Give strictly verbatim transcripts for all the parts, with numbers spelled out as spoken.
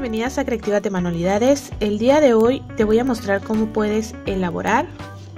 bienvenidas a Creativate Manualidades. El día de hoy te voy a mostrar cómo puedes elaborar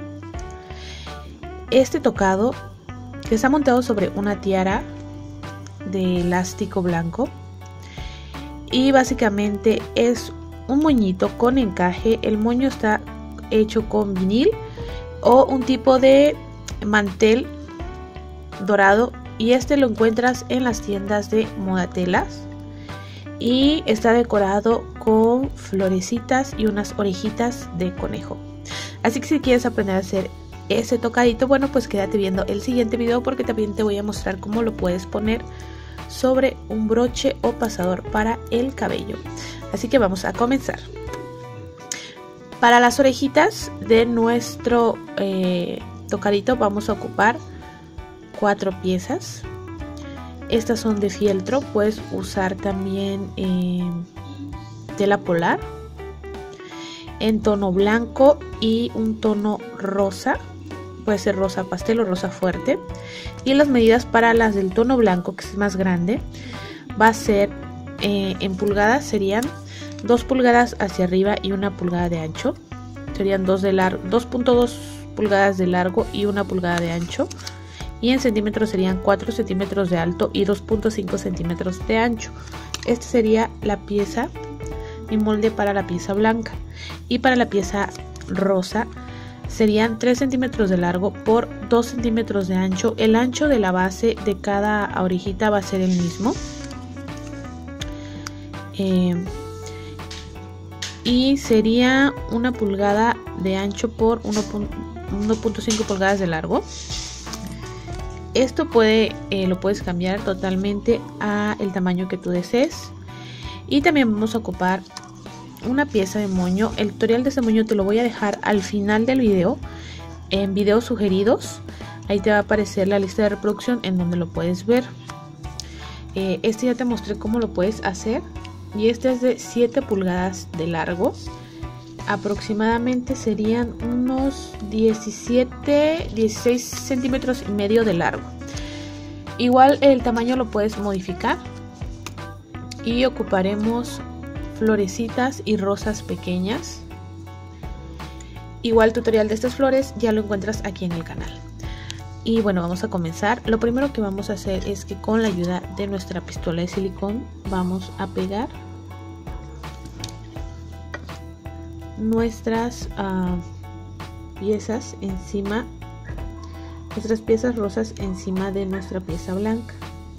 este tocado que está montado sobre una tiara de elástico blanco y básicamente es un moñito con encaje. El moño está hecho con vinil o un tipo de mantel dorado y este lo encuentras en las tiendas de Modatelas y está decorado con florecitas y unas orejitas de conejo. Así que si quieres aprender a hacer ese tocadito, bueno, pues quédate viendo el siguiente video porque también te voy a mostrar cómo lo puedes poner sobre un broche o pasador para el cabello. Así que vamos a comenzar. Para las orejitas de nuestro eh, tocadito vamos a ocupar cuatro piezas. Estas son de fieltro, puedes usar también eh, tela polar en tono blanco y un tono rosa, puede ser rosa pastel o rosa fuerte. Y las medidas para las del tono blanco, que es más grande, va a ser eh, en pulgadas, serían dos pulgadas hacia arriba y una pulgada de ancho, serían dos de largo, dos punto dos pulgadas de largo y una pulgada de ancho. Y en centímetros serían cuatro centímetros de alto y dos punto cinco centímetros de ancho. Esta sería la pieza, mi molde para la pieza blanca. Y para la pieza rosa serían tres centímetros de largo por dos centímetros de ancho. El ancho de la base de cada orejita va a ser el mismo. Eh, y sería una pulgada de ancho por uno punto cinco pulgadas de largo. Esto puede, eh, lo puedes cambiar totalmente a el tamaño que tú desees. Y también vamos a ocupar una pieza de moño. El tutorial de este moño te lo voy a dejar al final del video, en videos sugeridos. Ahí te va a aparecer la lista de reproducción en donde lo puedes ver. Eh, este ya te mostré cómo lo puedes hacer. Y este es de siete pulgadas de largo. Aproximadamente serían unos diecisiete, dieciséis centímetros y medio de largo. Igual el tamaño lo puedes modificar. Y ocuparemos florecitas y rosas pequeñas. Igual el tutorial de estas flores ya lo encuentras aquí en el canal. Y bueno, vamos a comenzar. Lo primero que vamos a hacer es que con la ayuda de nuestra pistola de silicón vamos a pegar nuestras uh, piezas encima, nuestras piezas rosas encima de nuestra pieza blanca.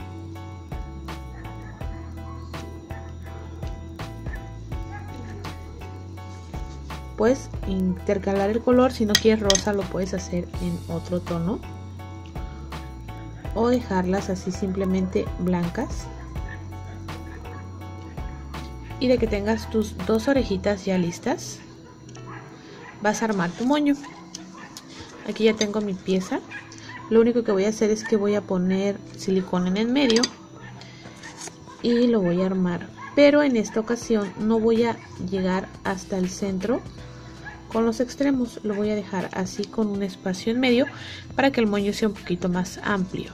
Puedes intercalar el color, si no quieres rosa lo puedes hacer en otro tono o dejarlas así simplemente blancas. Y de que tengas tus dos orejitas ya listas, vas a armar tu moño. Aquí ya tengo mi pieza. Lo único que voy a hacer es que voy a poner silicón en el medio y lo voy a armar, pero en esta ocasión no voy a llegar hasta el centro con los extremos, lo voy a dejar así con un espacio en medio para que el moño sea un poquito más amplio,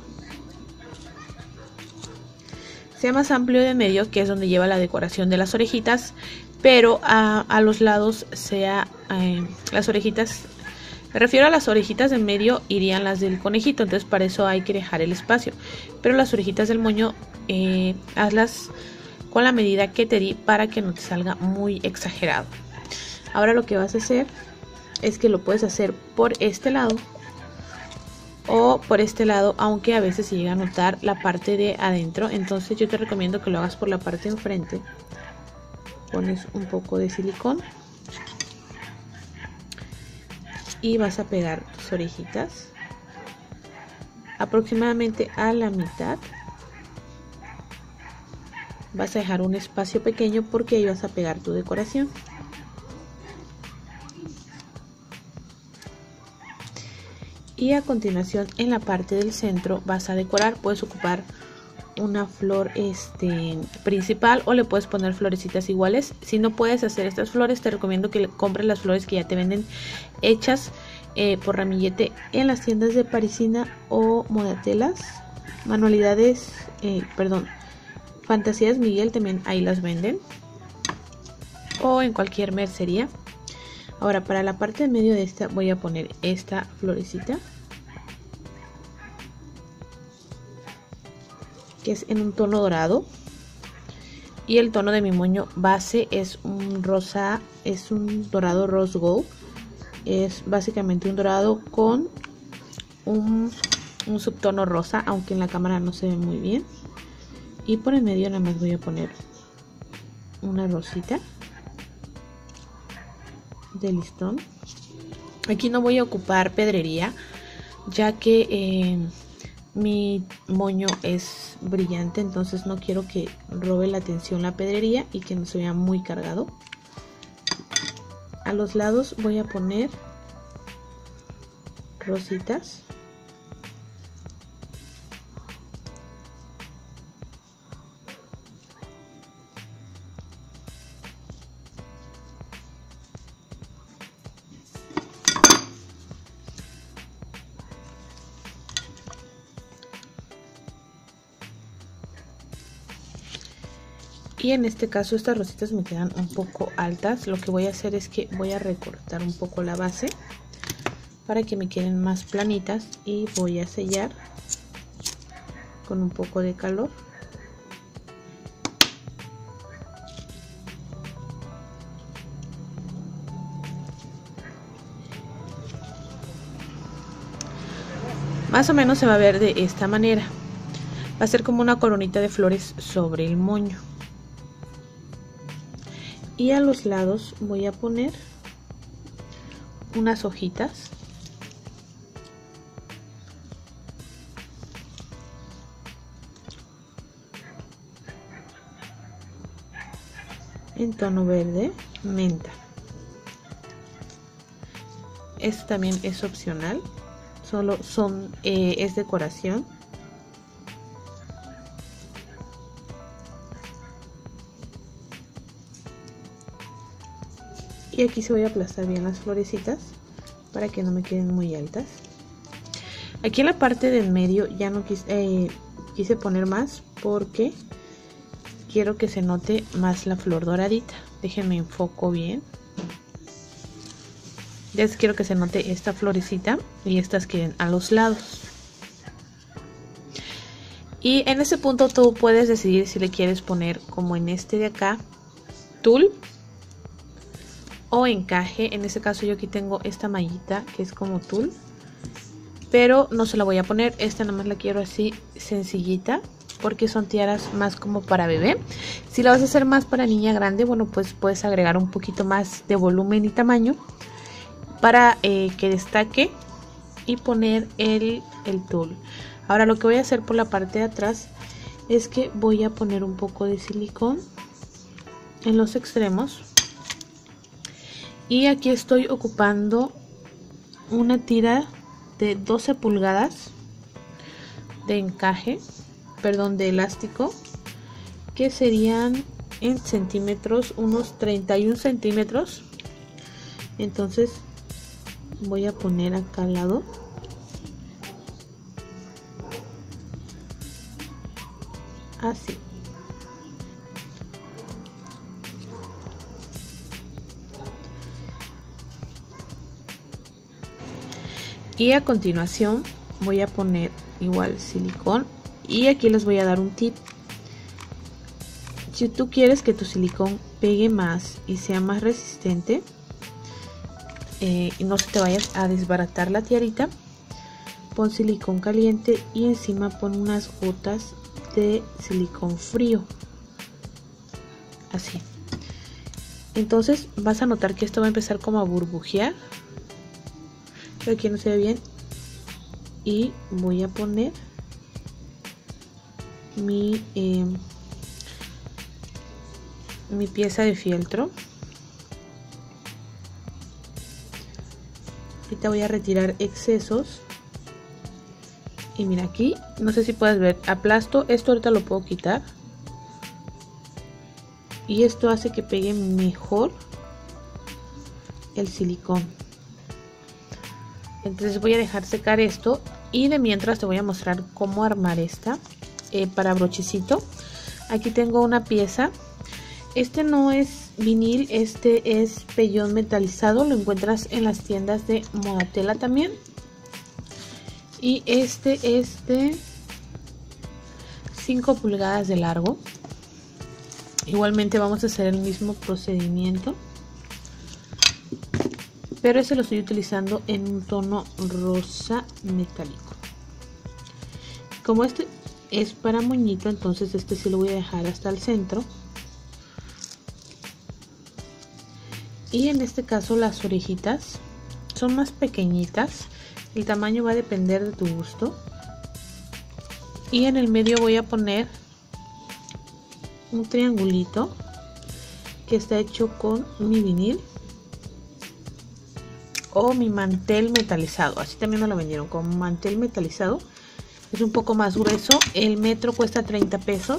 sea más amplio de medio, que es donde lleva la decoración de las orejitas, pero a, a los lados sea eh, las orejitas, me refiero a las orejitas del medio irían las del conejito, entonces para eso hay que dejar el espacio, pero las orejitas del moño eh, hazlas con la medida que te di para que no te salga muy exagerado. Ahora lo que vas a hacer es que lo puedes hacer por este lado o por este lado, aunque a veces se llega a notar la parte de adentro, entonces yo te recomiendo que lo hagas por la parte de enfrente. Pones un poco de silicón y vas a pegar tus orejitas aproximadamente a la mitad. Vas a dejar un espacio pequeño porque ahí vas a pegar tu decoración. Y a continuación en la parte del centro vas a decorar, puedes ocupar una flor este, principal o le puedes poner florecitas iguales. Si no puedes hacer estas flores, te recomiendo que compres las flores que ya te venden hechas eh, por ramillete en las tiendas de Parisina o Modatelas. Manualidades, eh, perdón, Fantasías Miguel también ahí las venden. o en cualquier mercería. Ahora para la parte de medio de esta voy a poner esta florecita, que es en un tono dorado, y el tono de mi moño base es un rosa, es un dorado rose gold. Es básicamente un dorado con un, un subtono rosa, aunque en la cámara no se ve muy bien. Y por el medio nada más voy a poner una rosita de listón. Aquí no voy a ocupar pedrería, ya que eh, mi moño es brillante, entonces no quiero que robe la atención la pedrería y que no se vea muy cargado. A los lados voy a poner rositas. Y en este caso estas rositas me quedan un poco altas. Lo que voy a hacer es que voy a recortar un poco la base para que me queden más planitas, y voy a sellar con un poco de calor. Más o menos se va a ver de esta manera. Va a ser como una coronita de flores sobre el moño. Y a los lados voy a poner unas hojitas. En tono verde menta. Esto también es opcional, solo son eh, es decoración. Y aquí se voy a aplastar bien las florecitas para que no me queden muy altas. Aquí en la parte del medio ya no quise, eh, quise poner más porque quiero que se note más la flor doradita. Déjenme enfoco bien. Ya quiero que se note esta florecita y estas queden a los lados. Y en ese punto tú puedes decidir si le quieres poner, como en este de acá, tul o encaje. En este caso yo aquí tengo esta mallita que es como tul, pero no se la voy a poner. Esta nada más la quiero así sencillita, porque son tiaras más como para bebé. Si la vas a hacer más para niña grande, bueno, pues puedes agregar un poquito más de volumen y tamaño para eh, que destaque, y poner el, el tul. Ahora lo que voy a hacer por la parte de atrás es que voy a poner un poco de silicón en los extremos. Y aquí estoy ocupando una tira de doce pulgadas de encaje, perdón, de elástico, que serían en centímetros unos treinta y un centímetros. Entonces voy a poner acá al lado. Así. Y a continuación voy a poner igual silicón, y aquí les voy a dar un tip. Si tú quieres que tu silicón pegue más y sea más resistente, eh, y no se te vaya a desbaratar la tiarita, pon silicón caliente y encima pon unas gotas de silicón frío, así. Entonces vas a notar que esto va a empezar como a burbujear, pero aquí no se ve bien. Y voy a poner mi eh, mi pieza de fieltro. Ahorita voy a retirar excesos. Y mira, aquí no sé si puedes ver, aplasto esto, ahorita lo puedo quitar, y esto hace que pegue mejor el silicón. Entonces voy a dejar secar esto, y de mientras te voy a mostrar cómo armar esta eh, para brochecito. Aquí tengo una pieza. Este no es vinil, este es pellón metalizado, lo encuentras en las tiendas de Modatela también. Y este es de cinco pulgadas de largo. Igualmente vamos a hacer el mismo procedimiento, pero este lo estoy utilizando en un tono rosa metálico. Como este es para moñito, entonces este sí lo voy a dejar hasta el centro. Y en este caso las orejitas son más pequeñitas, el tamaño va a depender de tu gusto. Y en el medio voy a poner un triangulito que está hecho con mi vinil o mi mantel metalizado, así también me lo vendieron, con mantel metalizado. Es un poco más grueso, el metro cuesta treinta pesos.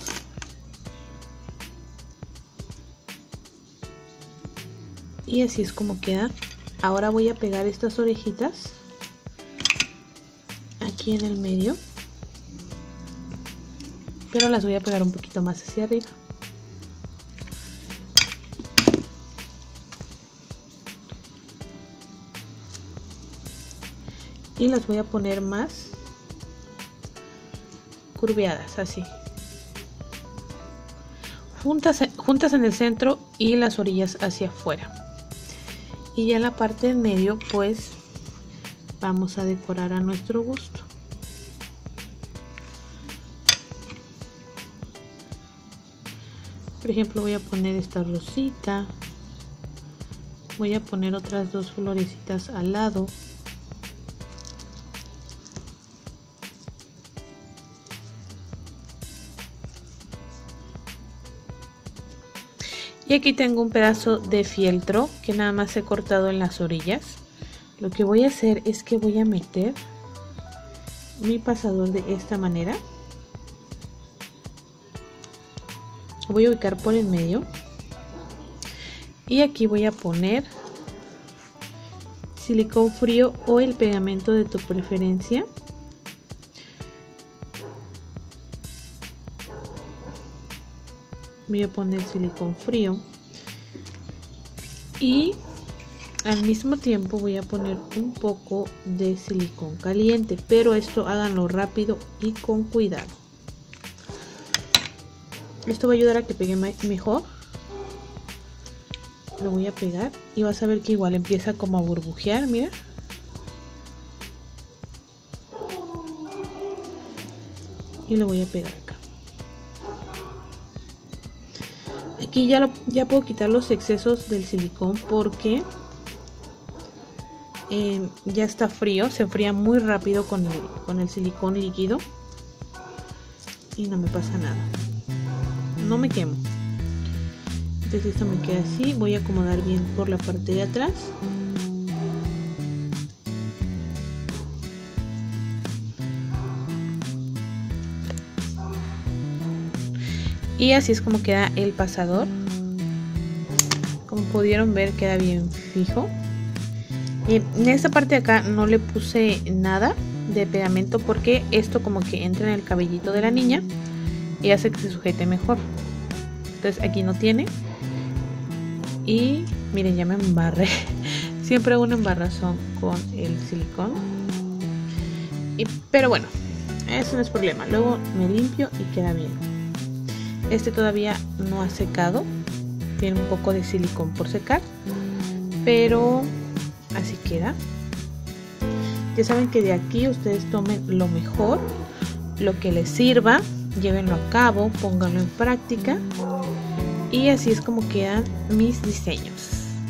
Y así es como queda. Ahora voy a pegar estas orejitas aquí en el medio, pero las voy a pegar un poquito más hacia arriba. Y las voy a poner más curveadas, así. Juntas, juntas en el centro y las orillas hacia afuera. Y ya en la parte en medio pues vamos a decorar a nuestro gusto. Por ejemplo, voy a poner esta rosita. Voy a poner otras dos florecitas al lado. Y aquí tengo un pedazo de fieltro que nada más he cortado en las orillas. Lo que voy a hacer es que voy a meter mi pasador de esta manera. Lo voy a ubicar por el medio. Y aquí voy a poner silicón frío o el pegamento de tu preferencia. Voy a poner silicón frío y al mismo tiempo voy a poner un poco de silicón caliente, pero esto háganlo rápido y con cuidado. Esto va a ayudar a que pegue mejor. Lo voy a pegar y vas a ver que igual empieza como a burbujear, mira. Y lo voy a pegar acá. Aquí ya, lo, ya puedo quitar los excesos del silicón porque eh, ya está frío, se enfría muy rápido con el, con el silicón líquido y no me pasa nada, no me quemo. Entonces esto me queda así, voy a acomodar bien por la parte de atrás. Y así es como queda el pasador. Como pudieron ver, queda bien fijo. Y en esta parte de acá no le puse nada de pegamento porque esto como que entra en el cabellito de la niña y hace que se sujete mejor. Entonces aquí no tiene. Y miren, ya me embarré. Siempre una embarrazón con el silicón. Y, pero bueno, eso no es problema. Luego me limpio y queda bien. Este todavía no ha secado, tiene un poco de silicón por secar, pero así queda. Ya saben que de aquí ustedes tomen lo mejor, lo que les sirva, llévenlo a cabo, pónganlo en práctica y así es como quedan mis diseños.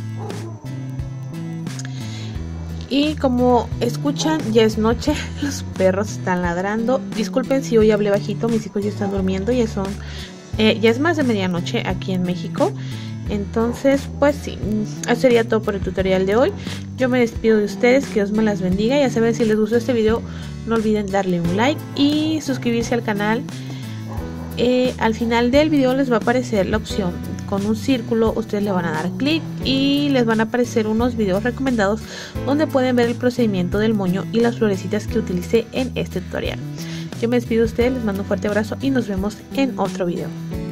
Y como escuchan, ya es noche, los perros están ladrando. Disculpen si hoy hablé bajito, mis hijos ya están durmiendo, ya son Eh, ya es más de medianoche aquí en México. Entonces pues sí, eso sería todo por el tutorial de hoy. Yo me despido de ustedes, que Dios me las bendiga. Ya saben, si les gustó este video no olviden darle un like y suscribirse al canal. Eh, al final del video les va a aparecer la opción con un círculo, ustedes le van a dar clic y les van a aparecer unos videos recomendados donde pueden ver el procedimiento del moño y las florecitas que utilicé en este tutorial. Yo me despido de ustedes, les mando un fuerte abrazo y nos vemos en otro video.